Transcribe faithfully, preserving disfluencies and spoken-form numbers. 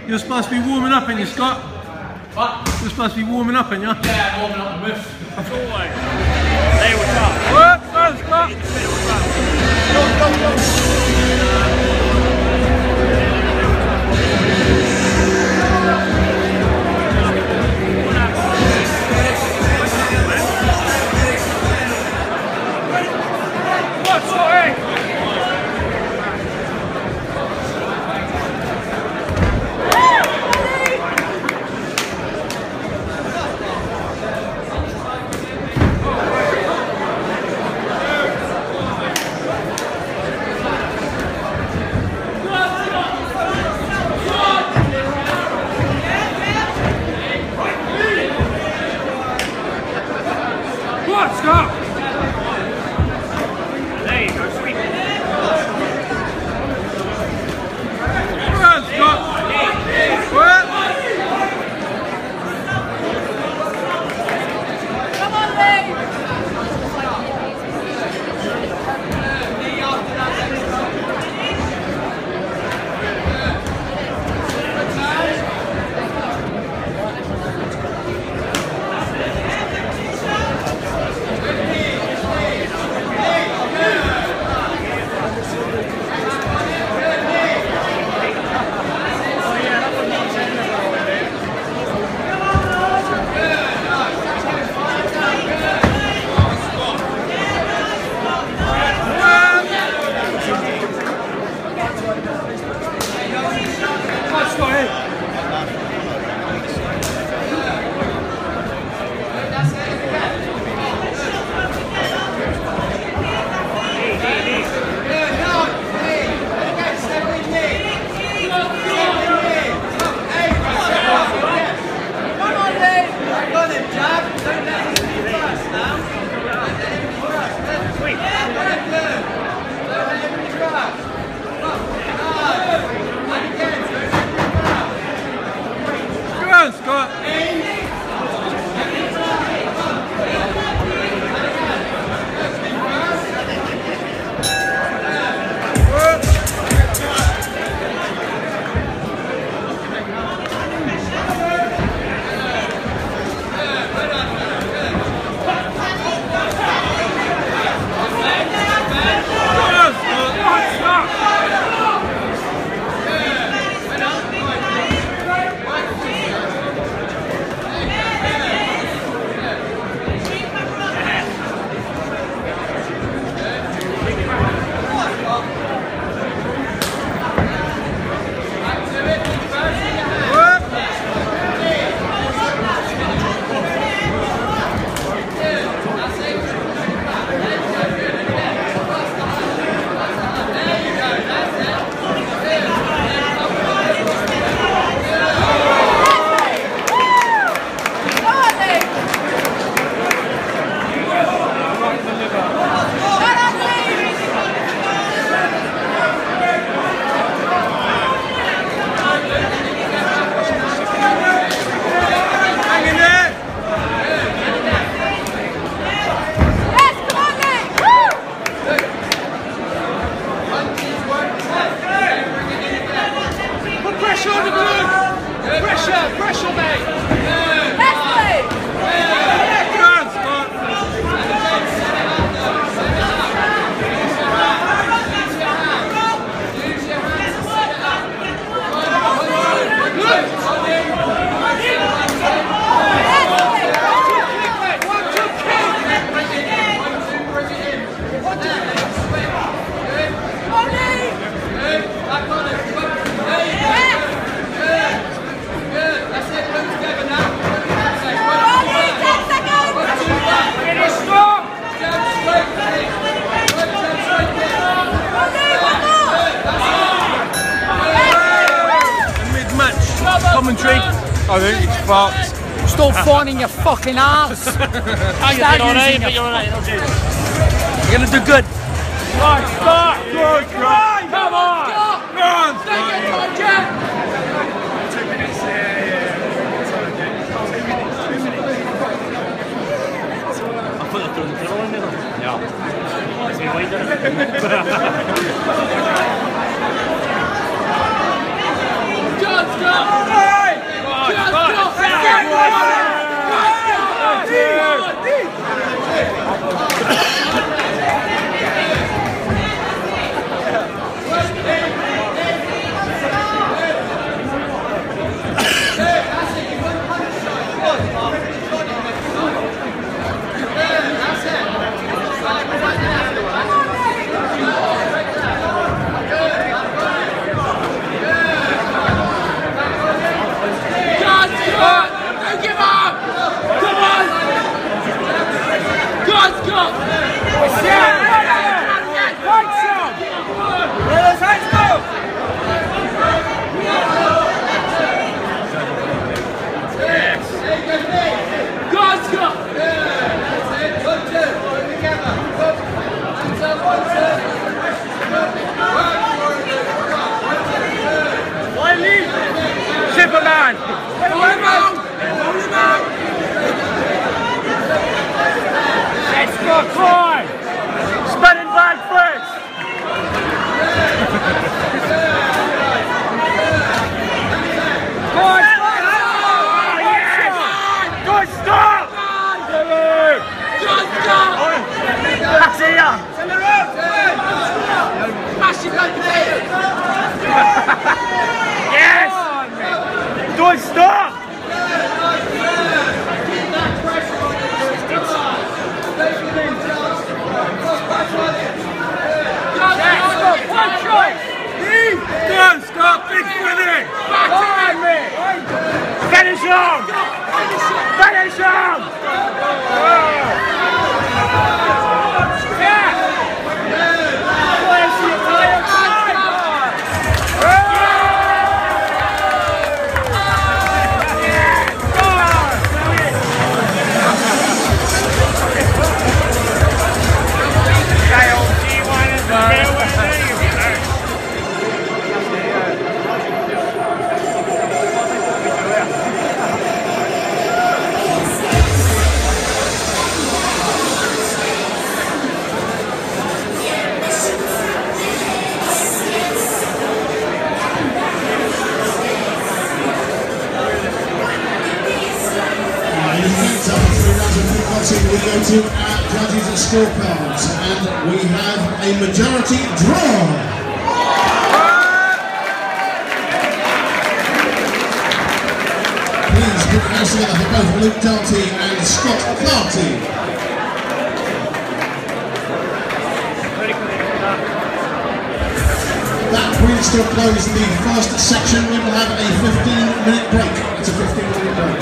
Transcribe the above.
You're supposed to be warming up, ain't you, Scott? What? You're supposed to be warming up, ain't you? Yeah, warming up the roof. Always. There we go. What? Go, Scott. Go, go, go. Let's go! There you go, sweet. Let's go! What? Come on, Lee! Scott. Commentary. I think it's fucked. Stop finding your fucking ass. How you doing on it, but you're on it. You're gonna do good. Right, start. Good, Come on. Come on. Come on. Take it, time, Jack. Two minutes. Yeah, yeah. I put the thing in the middle. Yeah. Is he waiting? Just go. Superman! Let's go, Troy! Spinning back first! Go on, good stop! Good stop! That's it, yeah! Yes! Don't stop! One choice! Don't stop! Big winning! Finish him! Finish him! We go to our judges and scorecards, and we have a majority draw. Please put your hands together for both Luke Darty and Scot Carly. That brings to a close the first section. We will have a fifteen minute break. It's a fifteen minute break.